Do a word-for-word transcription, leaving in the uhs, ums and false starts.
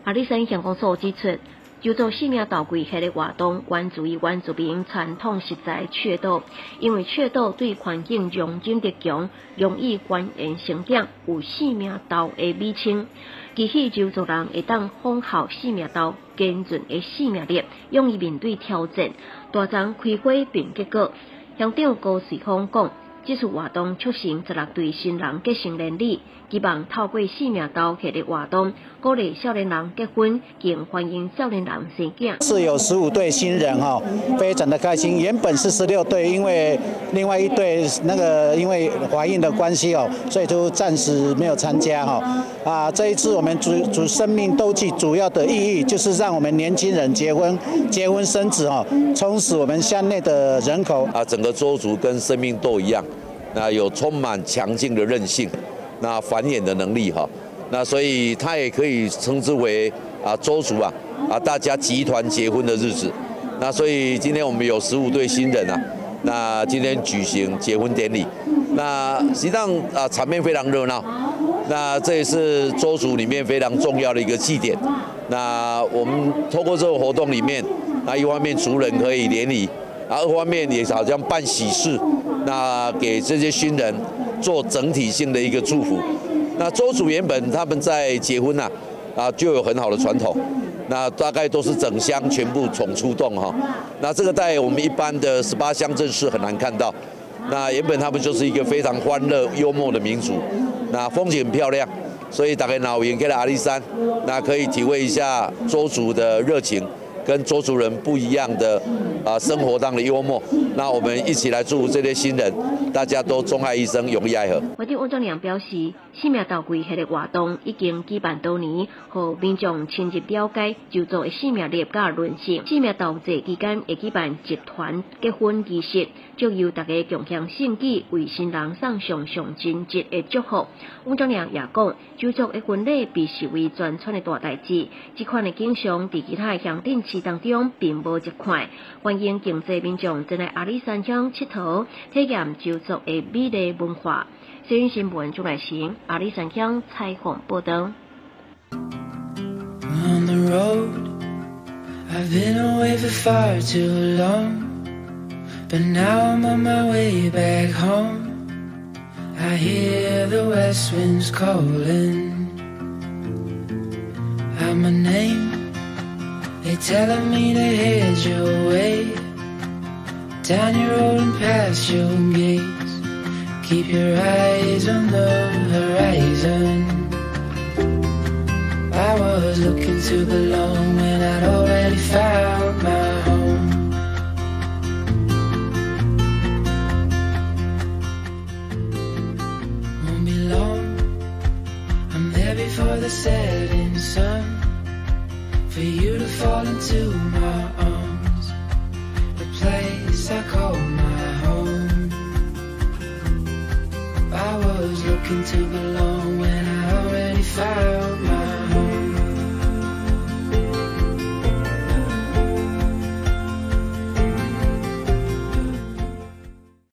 阿里山乡公所指出，就做生命倒柜系列活动，源自于原住民传统食材雀豆，因为雀豆对环境容忍力强，容易繁衍生长，有生命豆的美称。期许就做人会当仿效生命豆坚韧的生命力，勇于面对挑战，大增开花并结果。乡长高瑞芳讲，这次活动促成十六对新人结成连理，希望透过生命豆系列活动，鼓励少年人结婚，并欢迎少年人生囝。 是有十五对新人哈，非常的开心。原本是十六对，因为另外一对那个因为怀孕的关系哦，所以就暂时没有参加哈。啊，这一次我们主主生命斗祭主要的意义就是让我们年轻人结婚、结婚生子哈，充实我们乡内的人口。 啊，整个邹族跟生命斗一样。那有充满强劲的韧性，那繁衍的能力哈，那所以它也可以称之为啊邹族啊啊大家集团结婚的日子。那所以今天我们有十五对新人啊，那今天举行结婚典礼，那实际上啊场面非常热闹。那这也是邹族里面非常重要的一个祭典。那我们透过这个活动里面，那一方面族人可以联谊。啊，二方面也好像办喜事，那给这些新人做整体性的一个祝福。那邹族原本他们在结婚呐、啊，啊就有很好的传统，那大概都是整乡全部总出动哈。那这个在我们一般的十八乡镇市很难看到。那原本他们就是一个非常欢乐幽默的民族，那风景很漂亮，所以大家老远去了阿里山，那可以体会一下邹族的热情。跟邹族人不一样的啊生活当的幽默，那我们一起来祝福这些新人，大家都钟爱一生，永浴爱河。 我哋汪忠良表示，生命倒柜系列活动已经举办多年，和民众深入了解邹族的生命力甲韧性。生命倒祭期间会举办集团结婚仪式，祝由大家共享盛举，为新人送上象征节的祝福。汪忠良也讲，邹族的婚礼被视为全村的大代志，这款的景象在其他的乡镇市当中并无一块，欢迎经济民众前来阿里山乡佚佗，体验邹族的美丽文化。新闻新闻钟来行，阿里山乡采访报道。 On the road, I've been away for far too long, but now I'm on my way back home. I hear the west winds calling out my name.They're telling me to head your way, down your road and past your gates. Keep your eyes on the horizon. I was looking to belong when I'd already found my home. Won't be long, I'm there before the setting sun.For you to fall into my arms, the place I call my home. I was looking to belong when